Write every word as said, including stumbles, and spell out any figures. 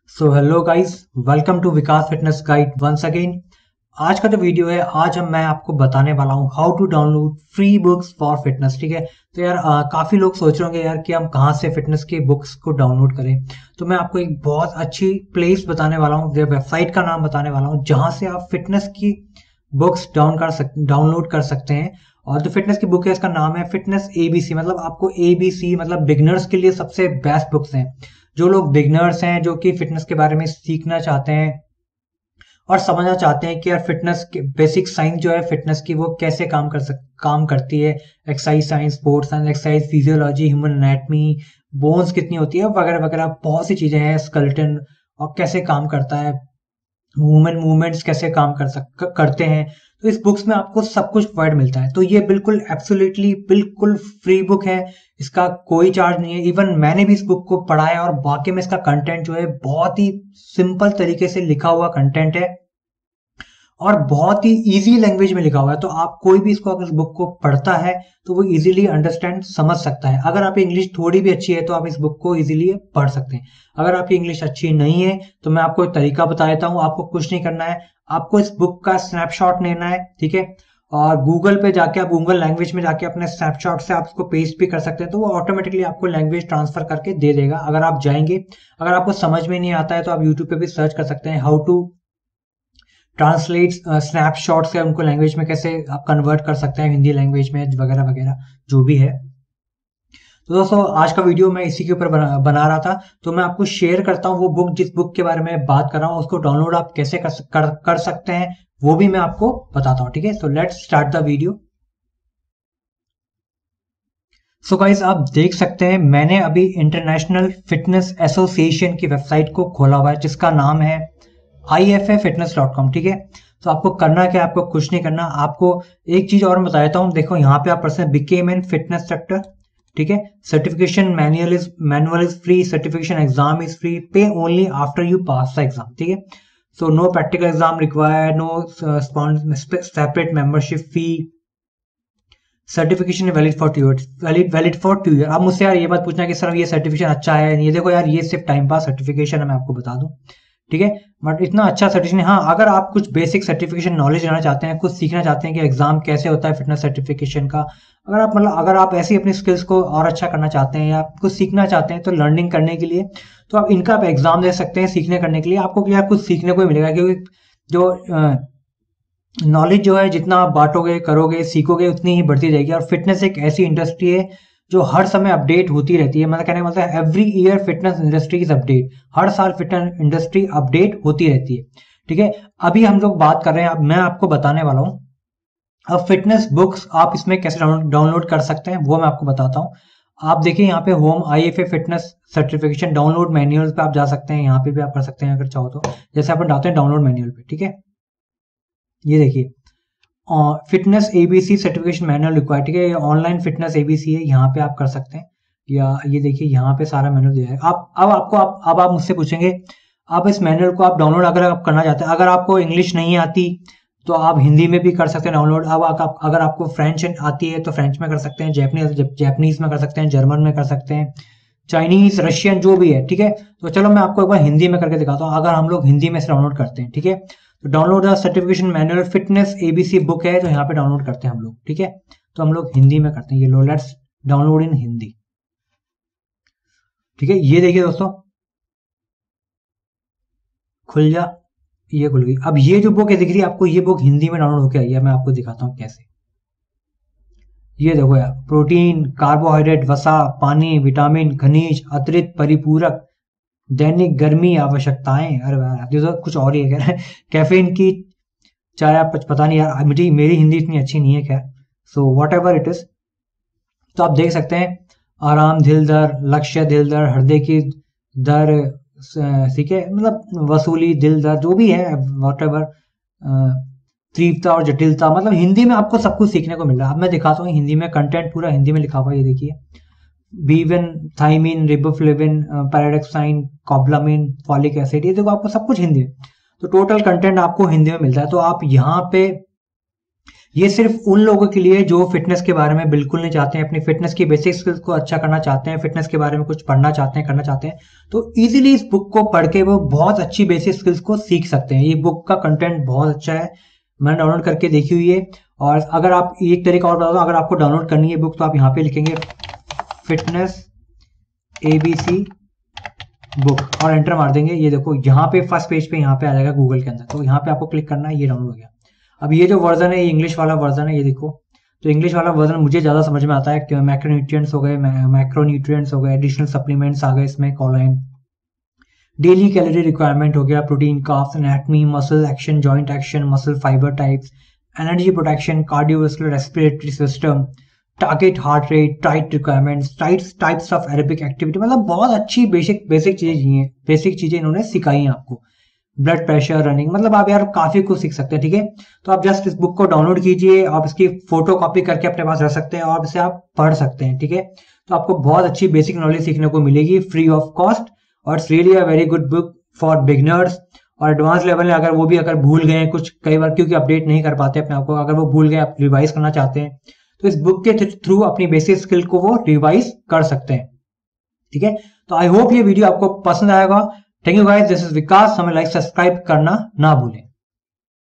So hello guys, welcome to Vikas fitness guide once again. आज का जो वीडियो है, आज हम मैं आपको बताने वाला हूँ how to download free books for fitness. ठीक है, तो यार आ, काफी लोग सोच रहे होंगे यार कि हम कहाँ से फिटनेस की बुक्स को डाउनलोड करें। तो मैं आपको एक बहुत अच्छी प्लेस बताने वाला हूँ, वेबसाइट का नाम बताने वाला हूँ, जहां से आप फिटनेस की बुक्स डाउन कर सक डाउनलोड कर सकते हैं। और जो फिटनेस की बुक है, इसका नाम है फिटनेस एबीसी। मतलब आपको एबीसी मतलब बिगनर्स के लिए सबसे बेस्ट बुक्स हैं। जो लोग बिगनर्स हैं, जो कि फिटनेस के बारे में सीखना चाहते हैं और समझना चाहते हैं कि यार फिटनेस के बेसिक साइंस जो है फिटनेस की, वो कैसे काम कर सक काम करती है। Exercise science, sports science, exercise physiology, human anatomy, bones कितनी होती है वगैरह वगैरह, बहुत सी चीजें हैं। स्केलेटन और कैसे काम करता है, वुमेन मूवमेंट्स कैसे काम कर सक करते हैं। तो इस बुक्स में आपको सब कुछ प्रोवाइड मिलता है। तो ये बिल्कुल एब्सोल्युटली बिल्कुल फ्री बुक है, इसका कोई चार्ज नहीं है। इवन मैंने भी इस बुक को पढ़ा है और वाकई में इसका कंटेंट जो है बहुत ही सिंपल तरीके से लिखा हुआ कंटेंट है और बहुत ही इजी लैंग्वेज में लिखा हुआ है। तो आप कोई भी इसको अगर इस बुक को पढ़ता है तो वो इजीली अंडरस्टैंड समझ सकता है। अगर आपकी इंग्लिश थोड़ी भी अच्छी है तो आप इस बुक को इजीली पढ़ सकते हैं। अगर आपकी इंग्लिश अच्छी नहीं है तो मैं आपको एक तरीका बता देता हूँ। आपको कुछ नहीं करना है, आपको इस बुक का स्नैपशॉट लेना है, ठीक है। और गूगल पे जाके आप गूगल लैंग्वेज में जाके अपने स्नैपशॉट से आप इसको पेस्ट भी कर सकते हैं, तो वो ऑटोमेटिकली आपको लैंग्वेज ट्रांसफर करके दे देगा अगर आप जाएंगे। अगर आपको समझ में नहीं आता है तो आप यूट्यूब पे भी सर्च कर सकते हैं हाउ टू ट्रांसलेट स्नैपशॉट से उनको लैंग्वेज में कैसे आप कन्वर्ट कर सकते हैं, हिंदी लैंग्वेज में वगैरह वगैरह जो भी है। तो दोस्तों, आज का वीडियो मैं इसी के ऊपर बना, बना रहा था। तो मैं आपको शेयर करता हूँ वो बुक, जिस बुक के बारे में बात कर रहा हूँ उसको डाउनलोड आप कैसे कर, कर, कर सकते हैं, वो भी मैं आपको बताता हूँ। ठीक है, so let's start the video. So guys, आप देख सकते हैं मैंने अभी इंटरनेशनल फिटनेस एसोसिएशन की वेबसाइट को खोला हुआ है, जिसका नाम है I F A fitness dot com. ठीक है, तो आपको करना क्या है, आपको कुछ नहीं करना। आपको एक चीज और बता देता हूँ, देखो यहाँ पे आप पढ़ सकते बिकेम इन फिटनेस सेक्टर। ठीक है, certification manual is manual is free, certification exam is free, pay only after you pass the exam. ठीक है, so no practical exam required, no separate membership fee, certification valid for two year, valid valid for two year. अब मुझसे यार ये मत पूछना कि sir ये सर्टिफिकेशन अच्छा है, ये देखो यार ये सिर्फ टाइम पास सर्टिफिकेशन है, मैं आपको बता दूं। ठीक है, बट इतना अच्छा सर्टिफिकेशन। हाँ, अगर आप कुछ बेसिक सर्टिफिकेशन नॉलेज लेना चाहते हैं, कुछ सीखना चाहते हैं कि एग्जाम कैसे होता है फिटनेस सर्टिफिकेशन का, अगर आप मतलब अगर आप ऐसी अपनी स्किल्स को और अच्छा करना चाहते हैं या कुछ सीखना चाहते हैं तो लर्निंग करने के लिए, तो आप इनका आप एग्जाम दे सकते हैं सीखने करने के लिए। आपको क्या कुछ सीखने को ही मिलेगा, क्योंकि जो नॉलेज जो है जितना आप बांटोगे, करोगे, सीखोगे, उतनी ही बढ़ती जाएगी। और फिटनेस एक ऐसी इंडस्ट्री है जो हर समय अपडेट होती रहती है। मतलब कहने का मतलब है every year fitness industry is update, हर साल फिटनेस इंडस्ट्री अपडेट होती रहती है। ठीक है, अभी हम लोग बात कर रहे हैं, मैं आपको बताने वाला हूँ अब फिटनेस बुक्स आप इसमें कैसे डाउनलोड कर सकते हैं, वो मैं आपको बताता हूँ। आप देखिए यहाँ पे home I F A fitness certification download manual पे आप जा सकते हैं, यहाँ पे भी आप कर सकते हैं अगर चाहो तो। जैसे अपन डालते हैं डाउनलोड मैनुअल पे, ठीक है, ये देखिए fitness ABC certification manual required. ठीक है, ये ऑनलाइन फिटनेस एबीसी है, यहाँ पे आप कर सकते हैं। या ये देखिए यहाँ पे सारा मैनुअल दिया है। आप अब आपको आप अब आप मुझसे पूछेंगे, आप इस मैनुअल को आप डाउनलोड अगर आप करना चाहते हैं, अगर आपको इंग्लिश नहीं आती तो आप हिंदी में भी कर सकते हैं डाउनलोड। अब आप, अगर आपको फ्रेंच आती है तो फ्रेंच में कर सकते हैं, जैपनीज जैपनीज में कर सकते हैं, जर्मन में कर सकते हैं, चाइनीज, रशियन, जो भी है। ठीक है, तो चलो मैं आपको एक बार हिंदी में करके दिखाता हूँ। अगर हम लोग हिंदी में से डाउनलोड करते हैं, ठीक है, तो download the certification manual fitness ABC book है, तो यहाँ पे डाउनलोड करते हैं हम लोग। ठीक है, तो हम लोग हिंदी में करते हैं, ये लो, लेट्स डाउनलोड इन हिंदी। ठीक है, ये देखिए दोस्तों, खुल जा, ये खुल गई। अब ये जो बुक है दिख रही है आपको, ये बुक हिंदी में डाउनलोड होकर आई है। मैं आपको दिखाता हूँ कैसे। ये देखो यार, प्रोटीन, कार्बोहाइड्रेट, वसा, पानी, विटामिन, खनिज, अतिरिक्त परिपूरक, दैनिक गर्मी आवश्यकताएं। अरे यार ये तो कुछ और ही है, कह रहा है कैफीन की चाय। आप पता नहीं यार, मुझे मेरी हिंदी इतनी अच्छी नहीं है, खैर। So whatever it is, तो आप देख सकते हैं आराम दिल दर, लक्ष्य दिल दर, हृदय की दर, ठीक है, मतलब वसूली दिल दर, जो भी है, वॉट एवर, तीव्रता और जटिलता, मतलब हिंदी में आपको सब कुछ सीखने को मिल रहा है। अब मैं दिखाता हूँ हिंदी में, कंटेंट पूरा हिंदी में लिखा हुआ है, ये देखिए, B one, thiamine, riboflavin, pyridoxine, cobalamin, folic acid, ये देखो आपको सब कुछ हिंदी में। तो टोटल कंटेंट आपको हिंदी में मिलता है। तो आप यहाँ पे ये सिर्फ उन लोगों के लिए जो फिटनेस के बारे में बिल्कुल नहीं चाहते हैं, अपनी फिटनेस की बेसिक स्किल्स को अच्छा करना चाहते हैं, फिटनेस के बारे में कुछ पढ़ना चाहते हैं, करना चाहते हैं, तो इजीली इस बुक को पढ़ के वो बहुत अच्छी बेसिक स्किल्स को सीख सकते हैं। ये बुक का कंटेंट बहुत अच्छा है, मैंने डाउनलोड करके देखी हुई है। और अगर आप एक तरीका और बता दो, अगर आपको डाउनलोड करनी है बुक तो आप यहाँ पे लिखेंगे फिटनेस एबीसी बुक और एंटर मार देंगे। ये देखो यहाँ पे फर्स्ट पेज पे यहाँ पे आ जाएगा गूगल के अंदर, तो यहाँ पे आपको क्लिक करना है, ये डाउनलोड हो गया। अब ये जो वर्जन है ये इंग्लिश वाला वर्जन है, ये देखो। तो इंग्लिश वाला वर्जन मुझे ज्यादा समझ में आता है कि मैक्रोन्यूट्रिएंट्स हो गए, मैक्रोन्यूट्रिएंट्स हो गए, एडिशनल सप्लीमेंट्स आ गए इसमें, कॉलाइन, डेली कैलोरी रिक्वायरमेंट हो गया, protein, carbs, anatomy, muscle action, joint action, muscle fibre types, energy protection, cardiovascular, respiratory system, target heart rate, tight requirements, types types of aerobic activity, मतलब बहुत अच्छी basic basic चीजें हैं, basic चीजें इन्होंने सिखाई हैं आपको। ब्लड प्रेशर, रनिंग, मतलब आप यार काफी कुछ सीख सकते हैं। ठीक है, तो आप जस्ट इस बुक को डाउनलोड कीजिए, आप इसकी फोटो कॉपी करके अपने पास रख सकते हैं और इसे आप पढ़ सकते हैं। ठीक है, तो आपको बहुत अच्छी बेसिक नॉलेज सीखने को मिलेगी फ्री ऑफ कॉस्ट, और it's really a very good book for beginners. और एडवांस लेवल में अगर वो भी अगर भूल गए कुछ, कई बार क्योंकि अपडेट नहीं कर पाते अपने आप को, अगर वो भूल गए, आप रिवाइज करना चाहते हैं तो इस बुक के थ्रू अपनी बेसिक स्किल को वो रिवाइज कर सकते हैं। ठीक है, तो आई होप ये वीडियो आपको पसंद आएगा। Thank you guys, this is Vikas. हमें लाइक सब्सक्राइब करना ना भूलें।